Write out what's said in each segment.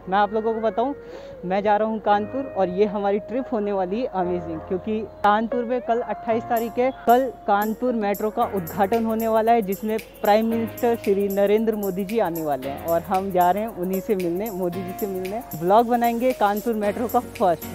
मैं आप लोगों को बताऊं, मैं जा रहा हूं कानपुर और ये हमारी ट्रिप होने वाली है अमेजिंग, क्योंकि कानपुर में कल 28 तारीख है, कल कानपुर मेट्रो का उद्घाटन होने वाला है जिसमें प्राइम मिनिस्टर श्री नरेंद्र मोदी जी आने वाले हैं और हम जा रहे हैं उन्हीं से मिलने, मोदी जी से मिलने। ब्लॉग बनाएंगे कानपुर मेट्रो का फर्स्ट।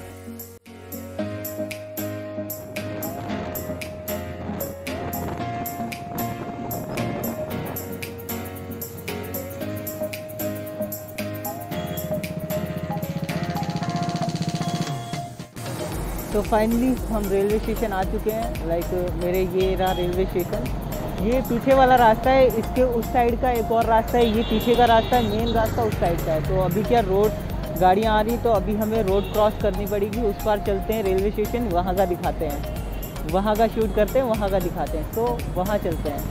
तो फाइनली हम रेलवे स्टेशन आ चुके हैं। मेरे ये रहा रेलवे स्टेशन। ये पीछे वाला रास्ता है, इसके उस साइड का एक और रास्ता है, ये पीछे का रास्ता है, मेन रास्ता उस साइड का है। तो अभी क्या रोड गाड़ियाँ आ रही, तो अभी हमें रोड क्रॉस करनी पड़ेगी। उस पार चलते हैं रेलवे स्टेशन, वहाँ का दिखाते हैं, वहाँ का शूट करते हैं, वहाँ का दिखाते हैं। तो वहाँ चलते हैं।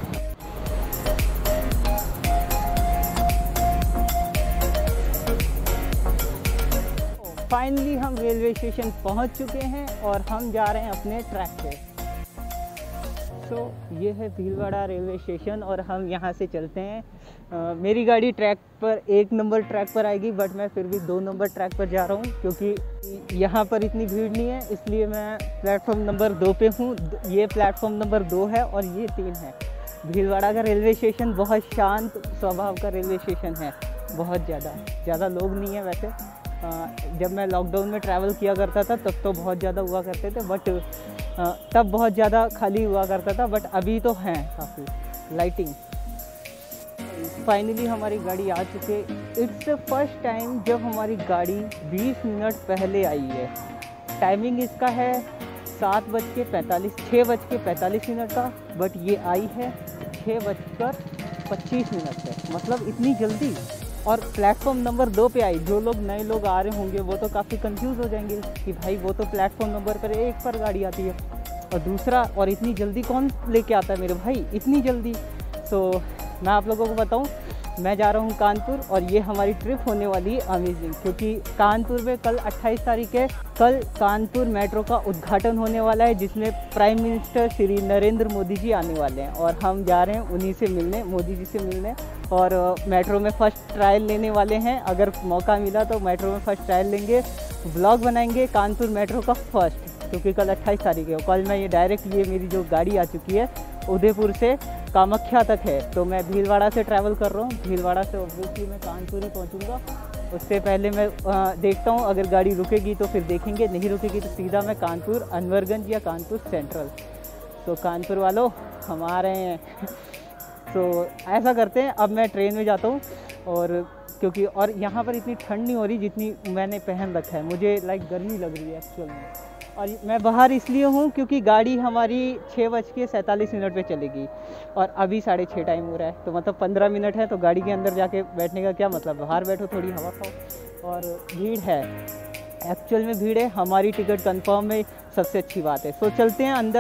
फाइनली हम रेलवे स्टेशन पहुंच चुके हैं और हम जा रहे हैं अपने ट्रैक पे। तो ये है भीलवाड़ा रेलवे स्टेशन और हम यहाँ से चलते हैं। मेरी गाड़ी ट्रैक पर 1 नंबर ट्रैक पर आएगी, बट मैं फिर भी 2 नंबर ट्रैक पर जा रहा हूँ क्योंकि यहाँ पर इतनी भीड़ नहीं है, इसलिए मैं प्लेटफॉर्म नंबर 2 पे हूँ। ये प्लेटफॉर्म नंबर 2 है और ये 3 है। भीलवाड़ा का रेलवे स्टेशन बहुत शांत स्वभाव का रेलवे स्टेशन है, बहुत ज़्यादा लोग नहीं है। वैसे जब मैं लॉकडाउन में ट्रैवल किया करता था तब तो बहुत ज़्यादा हुआ करते थे, बट तब बहुत ज़्यादा खाली हुआ करता था, बट अभी तो हैं काफ़ी लाइटिंग। फाइनली हमारी गाड़ी आ चुकी है। इट्स फर्स्ट टाइम जब हमारी गाड़ी 20 मिनट पहले आई है। टाइमिंग इसका है 6:45 का, बट ये आई है 6:25 पे, मतलब इतनी जल्दी। और प्लेटफॉर्म नंबर 2 पे आई। जो लोग नए लोग आ रहे होंगे वो तो काफ़ी कंफ्यूज हो जाएंगे कि भाई वो तो प्लेटफॉर्म नंबर पर 1 पर गाड़ी आती है और दूसरा, और इतनी जल्दी कौन लेके आता है मेरे भाई, इतनी जल्दी। तो मैं आप लोगों को बताऊं, मैं जा रहा हूं कानपुर और ये हमारी ट्रिप होने वाली है अमेजिंग, क्योंकि कानपुर में कल 28 तारीख है, कल कानपुर मेट्रो का उद्घाटन होने वाला है जिसमें प्राइम मिनिस्टर श्री नरेंद्र मोदी जी आने वाले हैं और हम जा रहे हैं उन्हीं से मिलने, मोदी जी से मिलने। और मेट्रो में फ़र्स्ट ट्रायल लेने वाले हैं। अगर मौका मिला तो मेट्रो में फ़र्स्ट ट्रायल लेंगे, ब्लॉग बनाएंगे कानपुर मेट्रो का फर्स्ट, क्योंकि कल 28 तारीख है। कल मैं ये मेरी जो गाड़ी आ चुकी है उदयपुर से कामाख्या तक है, तो मैं भीलवाड़ा से ट्रैवल कर रहा हूँ। भीलवाड़ा से ऑब्वियसली मैं कानपुर ही पहुँचूँगा। उससे पहले मैं देखता हूँ, अगर गाड़ी रुकेगी तो फिर देखेंगे, नहीं रुकेगी तो सीधा मैं कानपुर अनवरगंज या कानपुर सेंट्रल। तो कानपुर वालों हम आ रहे हैं। तो ऐसा करते हैं, अब मैं ट्रेन में जाता हूँ और यहाँ पर इतनी ठंड नहीं हो रही जितनी मैंने पहन रखा है। मुझे गर्मी लग रही है एक्चुअल में। और मैं बाहर इसलिए हूँ क्योंकि गाड़ी हमारी 6:47 पे चलेगी और अभी 6:30 टाइम हो रहा है, तो मतलब 15 मिनट है। तो गाड़ी के अंदर जाके बैठने का क्या मतलब, बाहर बैठो, थोड़ी हवा खाओ। और भीड़ है, एक्चुअल में भीड़ है। हमारी टिकट कंफर्म है, सबसे अच्छी बात है। सो चलते हैं अंदर।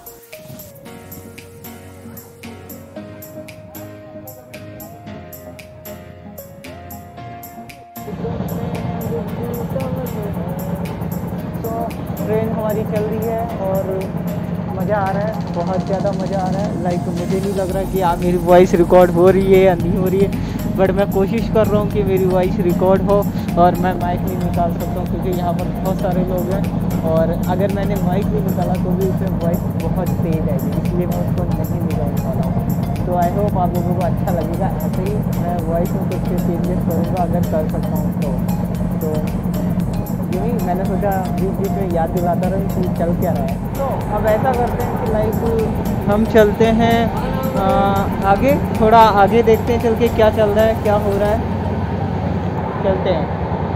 ट्रेन हमारी चल रही है और मज़ा आ रहा है, बहुत ज़्यादा मज़ा आ रहा है। मुझे नहीं लग रहा कि आप मेरी वॉइस रिकॉर्ड हो रही है या नहीं हो रही है, बट मैं कोशिश कर रहा हूँ कि मेरी वॉइस रिकॉर्ड हो। और मैं माइक नहीं निकाल सकता हूँ क्योंकि यहाँ पर बहुत सारे लोग हैं और अगर मैंने माइक भी निकाला तो भी उसमें वॉइस बहुत तेज़ आएगी, इसलिए मैं उसको नहीं निकाल पा रहा हूँ। तो आई होप आप लोगों को अच्छा लगेगा। ऐसे ही मैं वॉइस में कुछ चेंजेस करूँगा अगर कर सकता हूँ तो यही मैंने सोचा बीच में याद दिलाता रहे कि चल क्या रहा है। तो अब ऐसा करते हैं कि हम चलते हैं आगे, थोड़ा आगे देखते हैं चल के क्या चल रहा है, क्या हो रहा है। चलते हैं।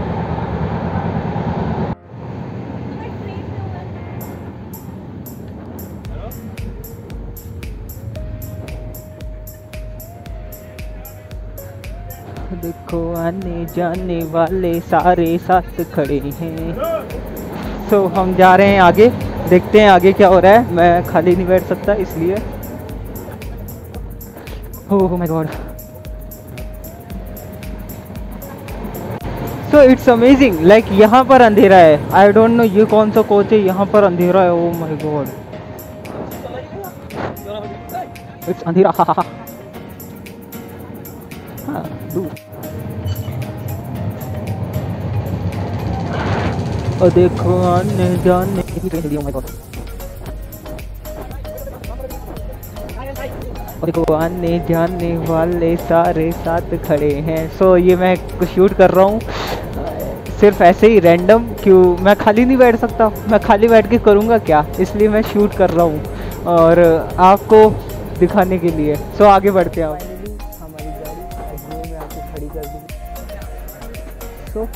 देखो आने जाने वाले सारे साथ खड़े हैं। तो हम जा रहे हैं आगे, देखते हैं आगे क्या हो रहा है। मैं खाली नहीं बैठ सकता इसलिए। Oh my god, so it's amazing. यहाँ पर अंधेरा है। आई डोंट नो ये कौन सा कोच है, यहाँ पर अंधेरा है। ओह माय गॉड, इट्स अंधेरा। और देखो आने जाने की ट्रेन चली, और देखो आने जाने वाले सारे साथ खड़े हैं। सो ये मैं शूट कर रहा हूँ सिर्फ ऐसे ही रैंडम, क्यों मैं खाली नहीं बैठ सकता, मैं खाली बैठ के करूँगा क्या, इसलिए मैं शूट कर रहा हूँ और आपको दिखाने के लिए। सो आगे बढ़ते हैं। हमारी गाड़ी अजमेर में आके खड़ी कर दी। सो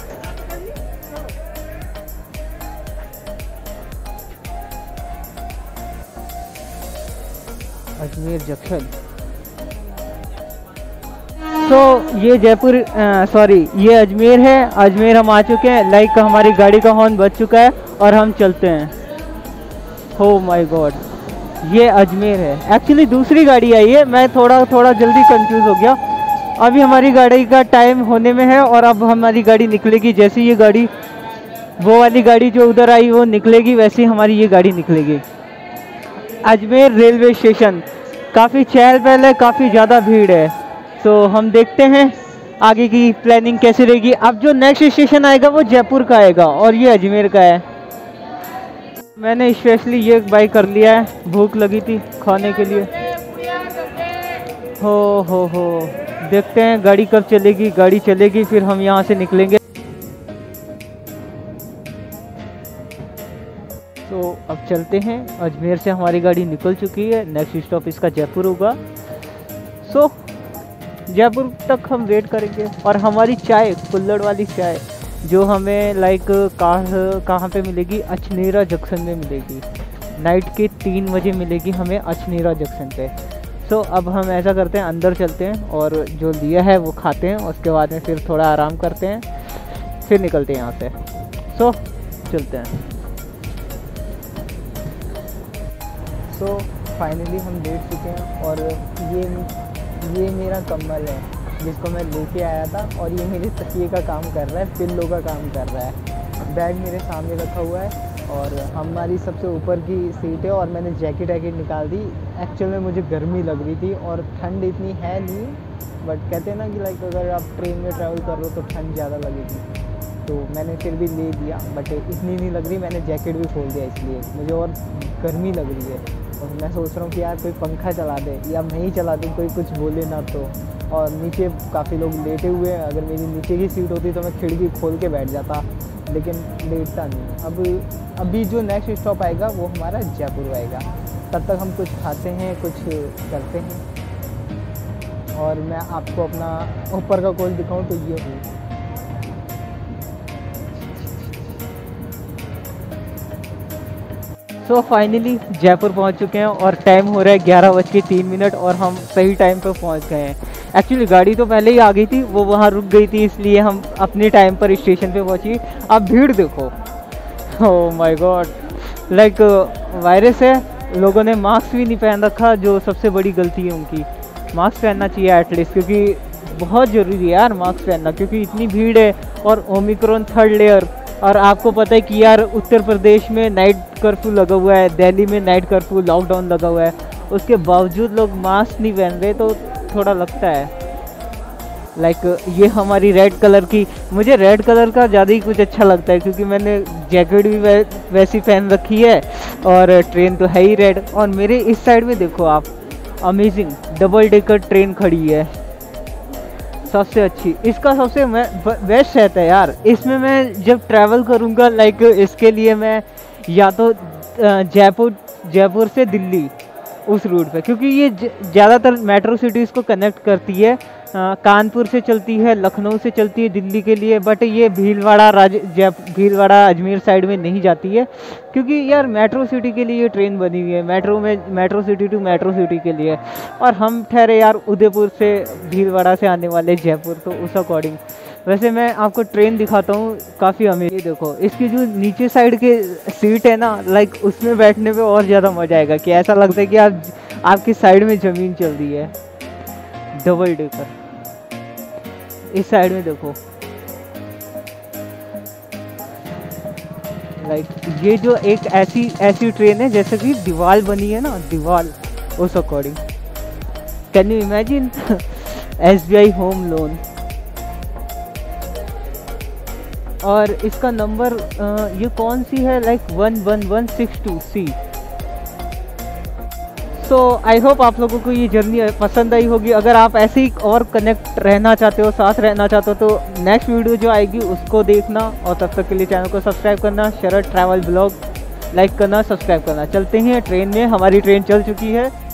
अजमेर जंक्शन। तो ये जयपुर सॉरी ये अजमेर है। अजमेर हम आ चुके हैं। लाइक हमारी गाड़ी का हॉर्न बज चुका है और हम चलते हैं। हो माय गॉड, ये अजमेर है। एक्चुअली दूसरी गाड़ी आई है, मैं थोड़ा जल्दी कंफ्यूज हो गया। अभी हमारी गाड़ी का टाइम होने में है और अब हमारी गाड़ी निकलेगी। जैसे ये गाड़ी, वो वाली गाड़ी जो उधर आई वो निकलेगी, वैसे ही हमारी ये गाड़ी निकलेगी। अजमेर रेलवे स्टेशन काफ़ी चहल पहल है, काफ़ी ज़्यादा भीड़ है। तो हम देखते हैं आगे की प्लानिंग कैसे रहेगी। अब जो नेक्स्ट स्टेशन आएगा वो जयपुर का आएगा और ये अजमेर का है। मैंने स्पेशली ये बाई कर लिया है, भूख लगी थी खाने के लिए। हो देखते हैं गाड़ी कब चलेगी। गाड़ी चलेगी फिर हम यहाँ से निकलेंगे। तो अब चलते हैं। अजमेर से हमारी गाड़ी निकल चुकी है। नेक्स्ट स्टॉप इसका जयपुर होगा। सो जयपुर तक हम वेट करेंगे। और हमारी चाय, कुल्हड़ वाली चाय जो हमें लाइक कहाँ पे मिलेगी, अछनेरा जंक्शन में मिलेगी। नाइट के 3 बजे मिलेगी हमें अछनेरा जंक्शन पे। सो अब हम ऐसा करते हैं, अंदर चलते हैं और जो लिया है वो खाते हैं। उसके बाद में फिर थोड़ा आराम करते हैं, फिर निकलते हैं यहाँ से। सो चलते हैं। सो फाइनली हम लेट चुके हैं और ये मेरा कंबल है जिसको मैं लेके आया था और ये मेरे तकिए का काम कर रहा है, पिल्लो का काम कर रहा है। बैग मेरे सामने रखा हुआ है और हमारी सबसे ऊपर की सीट है और मैंने जैकेट निकाल दी। एक्चुअल में मुझे गर्मी लग रही थी और ठंड इतनी है नहीं, बट कहते हैं ना कि लाइक अगर आप ट्रेन में ट्रैवल कर रहे हो तो ठंड ज़्यादा लगेगी, तो मैंने फिर भी ले लिया। बट इतनी नहीं लग रही, मैंने जैकेट भी खोल दिया इसलिए मुझे और गर्मी लग रही है। और मैं सोच रहा हूँ कि यार कोई पंखा चला दे या मैं ही चला दूँ, कोई कुछ बोले ना तो। और नीचे काफ़ी लोग लेटे हुए हैं, अगर मेरी नीचे की सीट होती तो मैं खिड़की खोल के बैठ जाता, लेकिन लेटता नहीं। अभी जो नेक्स्ट स्टॉप आएगा वो हमारा जयपुर आएगा। तब तक हम कुछ खाते हैं, कुछ करते हैं। और मैं आपको अपना ऊपर का कोल दिखाऊं तो ये है। सो फाइनली जयपुर पहुंच चुके हैं और टाइम हो रहा है 11:03 और हम सही टाइम पर पहुंच गए हैं। एक्चुअली गाड़ी तो पहले ही आ गई थी, वो वहाँ रुक गई थी, इसलिए हम अपने टाइम पर स्टेशन पे पहुँची। अब भीड़ देखो, oh my god, like virus है। लोगों ने मास्क भी नहीं पहन रखा, जो सबसे बड़ी गलती है उनकी। मास्क पहनना चाहिए एटलीस्ट, क्योंकि बहुत ज़रूरी है यार मास्क पहनना, क्योंकि इतनी भीड़ है और ओमिक्रॉन 3rd लेयर। और आपको पता है कि यार उत्तर प्रदेश में नाइट कर्फ्यू लगा हुआ है, दिल्ली में नाइट कर्फ्यू लॉकडाउन लगा हुआ है, उसके बावजूद लोग मास्क नहीं पहन रहे, तो थोड़ा लगता है। लाइक ये हमारी रेड कलर की, मुझे रेड कलर का ज़्यादा ही कुछ अच्छा लगता है, क्योंकि मैंने जैकेट भी वैसी पहन रखी है और ट्रेन तो है ही रेड। और मेरे इस साइड में देखो आप, अमेजिंग डबल डेकर ट्रेन खड़ी है, सबसे अच्छी। इसका सबसे बेस्ट रहता है यार, इसमें मैं जब ट्रैवल करूँगा लाइक इसके लिए मैं या तो जयपुर से दिल्ली उस रूट पे, क्योंकि ये ज़्यादातर मेट्रो सिटीज़ को कनेक्ट करती है। कानपुर से चलती है, लखनऊ से चलती है दिल्ली के लिए, बट ये भीलवाड़ा अजमेर साइड में नहीं जाती है, क्योंकि यार मेट्रो सिटी के लिए ये ट्रेन बनी हुई है, metro city to metro city के लिए। और हम ठहरे यार उदयपुर से, भीलवाड़ा से आने वाले जयपुर, तो उस अकॉर्डिंग। वैसे मैं आपको ट्रेन दिखाता हूँ, काफ़ी अमेजिंग। देखो इसकी जो नीचे साइड के सीट है ना, लाइक उसमें बैठने पे और ज़्यादा मज़ा आएगा, कि ऐसा लगता है कि आपकी साइड में ज़मीन चल रही है। डबल डेकर, इस साइड में देखो, लाइक ये जो एक ऐसी ट्रेन है जैसे कि दीवार बनी है ना, दीवार, उस according. Can you imagine SBI home loan. और इसका नंबर ये कौन सी है, like 11162C। So I hope आप लोगों को ये जर्नी पसंद आई होगी। अगर आप ऐसे ही और कनेक्ट रहना चाहते हो, साथ रहना चाहते हो, तो नेक्स्ट वीडियो जो आएगी उसको देखना। और तब तक के लिए चैनल को सब्सक्राइब करना, शरद ट्रैवल ब्लॉग लाइक करना, सब्सक्राइब करना। चलते हैं ट्रेन में, हमारी ट्रेन चल चुकी है।